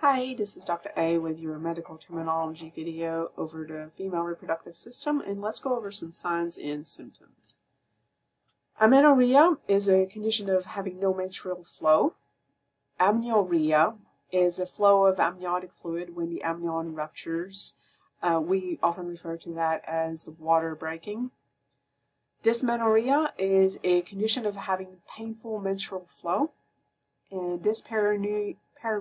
Hi, this is Dr. A with your medical terminology video over the female reproductive system, and let's go over some signs and symptoms. Amenorrhea is a condition of having no menstrual flow. Amniorrhea is a flow of amniotic fluid when the amnion ruptures. We often refer to that as water breaking. Dysmenorrhea is a condition of having painful menstrual flow. And dyspareunia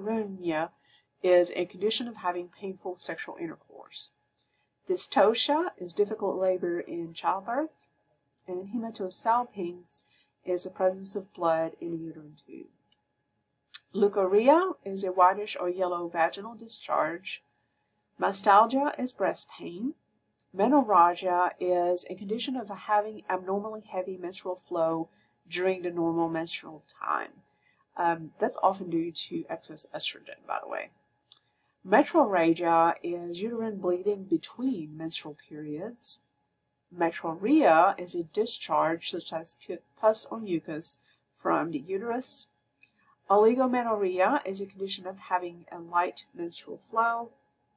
is a condition of having painful sexual intercourse. Dystocia is difficult labor in childbirth. And hematosalpinx is the presence of blood in a uterine tube. Leukorrhea is a whitish or yellow vaginal discharge. Mastalgia is breast pain. Menorrhagia is a condition of having abnormally heavy menstrual flow during the normal menstrual time. That's often due to excess estrogen, by the way. Metrorrhagia is uterine bleeding between menstrual periods. Metrorrhea is a discharge such as pus or mucus from the uterus. Oligomenorrhea is a condition of having a light menstrual flow.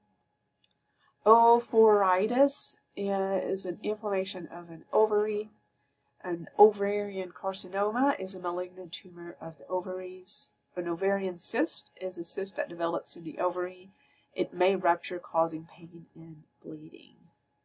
Ophoritis is an inflammation of an ovary. An ovarian carcinoma is a malignant tumor of the ovaries. An ovarian cyst is a cyst that develops in the ovary. It may rupture, causing pain and bleeding.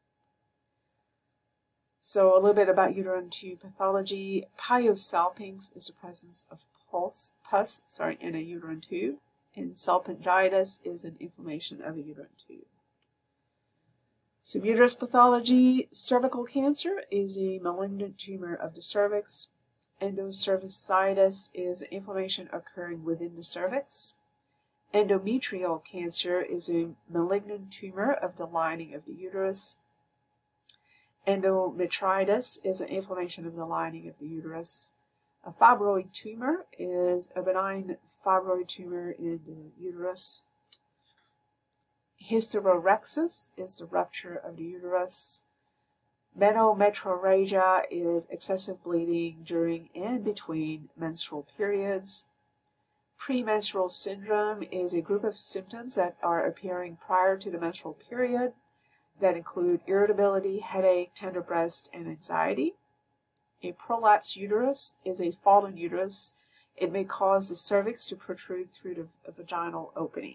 So a little bit about uterine tube pathology. Pyosalpinx is the presence of pus in a uterine tube. And salpingitis is an inflammation of a uterine tube. Some uterus pathology. Cervical cancer is a malignant tumor of the cervix. Endocervicitis is inflammation occurring within the cervix. Endometrial cancer is a malignant tumor of the lining of the uterus. Endometritis is an inflammation of the lining of the uterus. A fibroid tumor is a benign fibroid tumor in the uterus. Hysterorhexis is the rupture of the uterus. Menometrorrhagia is excessive bleeding during and between menstrual periods. Premenstrual syndrome is a group of symptoms that are appearing prior to the menstrual period that include irritability, headache, tender breast, and anxiety. A prolapsed uterus is a fallen uterus. It may cause the cervix to protrude through the vaginal opening.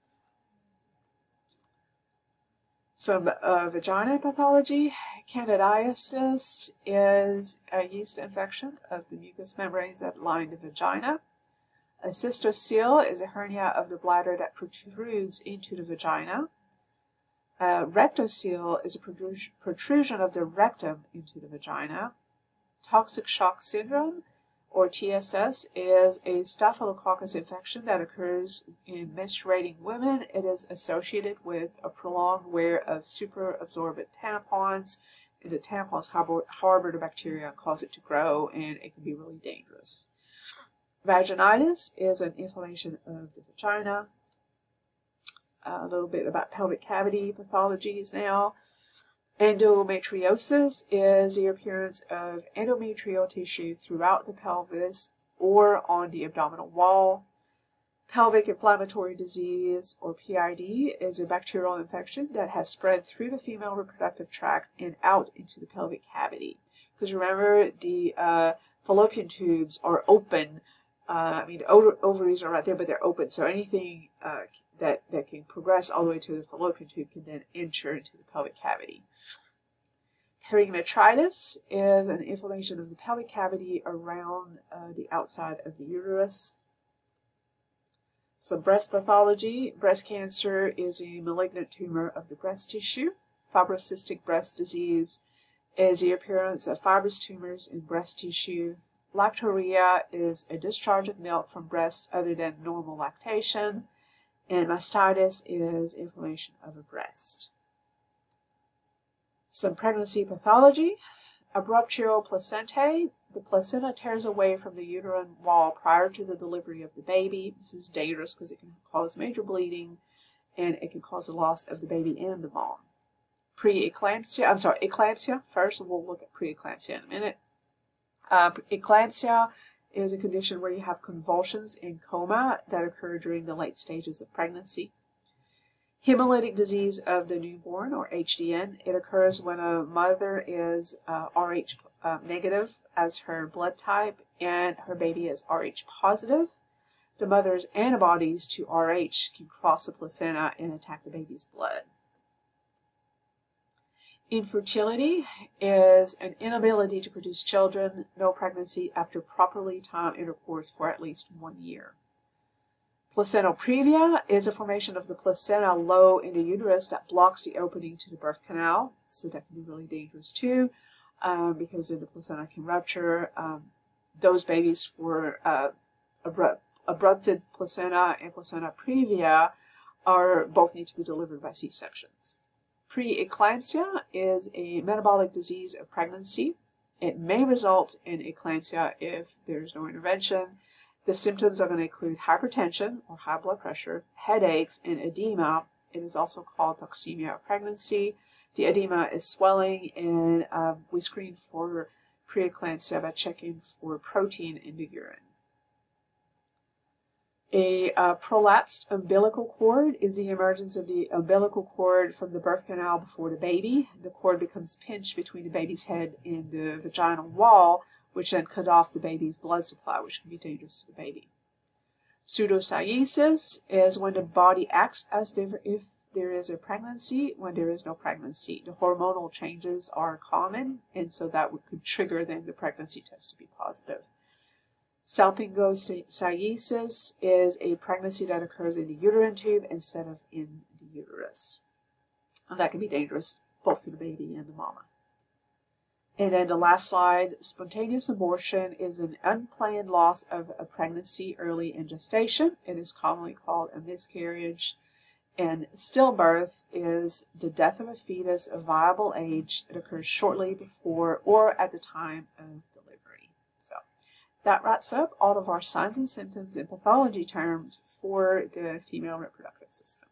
Some vagina pathology. Candidiasis is a yeast infection of the mucous membranes that line the vagina. A cystocele is a hernia of the bladder that protrudes into the vagina. A rectocele is a protrusion of the rectum into the vagina. Toxic shock syndrome, or TSS, is a staphylococcus infection that occurs in menstruating women. It is associated with a prolonged wear of superabsorbent tampons, and the tampons harbor the bacteria and cause it to grow, and it can be really dangerous. Vaginitis is an inflammation of the vagina. A little bit about pelvic cavity pathologies now. Endometriosis is the appearance of endometrial tissue throughout the pelvis or on the abdominal wall. Pelvic inflammatory disease, or PID, is a bacterial infection that has spread through the female reproductive tract and out into the pelvic cavity. Because remember, the fallopian tubes are open. The ovaries are right there, but they're open. So anything that can progress all the way to the fallopian tube can then enter into the pelvic cavity. Perimetritis is an inflammation of the pelvic cavity around the outside of the uterus. Some breast pathology. Breast cancer is a malignant tumor of the breast tissue. Fibrocystic breast disease is the appearance of fibrous tumors in breast tissue. Lactorrhea is a discharge of milk from breast other than normal lactation. And mastitis is inflammation of a breast. Some pregnancy pathology. Abruptio placentae. The placenta tears away from the uterine wall prior to the delivery of the baby. This is dangerous because it can cause major bleeding and it can cause the loss of the baby and the mom. Eclampsia first. We'll look at preeclampsia in a minute. Eclampsia is a condition where you have convulsions and coma that occur during the late stages of pregnancy. Hemolytic disease of the newborn, or HDN, it occurs when a mother is Rh negative as her blood type and her baby is Rh positive. The mother's antibodies to Rh can cross the placenta and attack the baby's blood. Infertility is an inability to produce children, no pregnancy after properly timed intercourse for at least 1 year. Placental previa is a formation of the placenta low in the uterus that blocks the opening to the birth canal. So that can be really dangerous too, because then the placenta can rupture. Those babies for abrupted placenta and placenta previa both need to be delivered by C-sections. Preeclampsia is a metabolic disease of pregnancy. It may result in eclampsia if there's no intervention. The symptoms are going to include hypertension or high blood pressure, headaches, and edema. It is also called toxemia of pregnancy. The edema is swelling, and we screen for preeclampsia by checking for protein in the urine. A prolapsed umbilical cord is the emergence of the umbilical cord from the birth canal before the baby. The cord becomes pinched between the baby's head and the vaginal wall, which then cut off the baby's blood supply, which can be dangerous to the baby. Pseudocyesis is when the body acts as if there is a pregnancy when there is no pregnancy. The hormonal changes are common, and so that could trigger then the pregnancy test to be positive. Salpingocyesis is a pregnancy that occurs in the uterine tube instead of in the uterus. And that can be dangerous both to the baby and the mama. And then the last slide, spontaneous abortion is an unplanned loss of a pregnancy early in gestation. It is commonly called a miscarriage. And stillbirth is the death of a fetus of viable age. It occurs shortly before or at the time of delivery. So that wraps up all of our signs and symptoms and pathology terms for the female reproductive system.